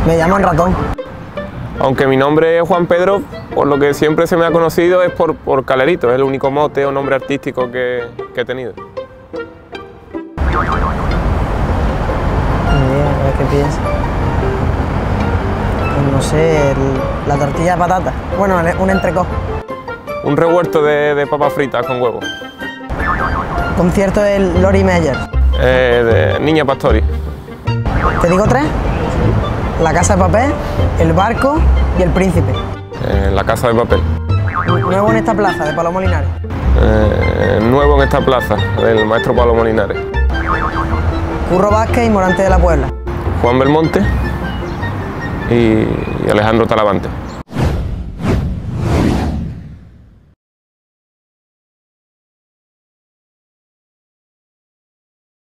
Me llaman Ratón. Aunque mi nombre es Juan Pedro, por lo que siempre se me ha conocido es por Calerito, es el único mote o nombre artístico que he tenido. A ver qué piensa. Pues no sé, la tortilla de patata. Bueno, un entrecot. Un revuelto de papas fritas con huevo. Concierto del Lori Meyer. De Niña Pastori. ¿Te digo tres? La Casa de Papel, El Barco y El Príncipe. La Casa de Papel. Nuevo en esta plaza, de Palomo Linares. Nuevo en esta plaza, del maestro Palomo Linares. Curro Vázquez y Morante de la Puebla. Juan Belmonte y Alejandro Talavante.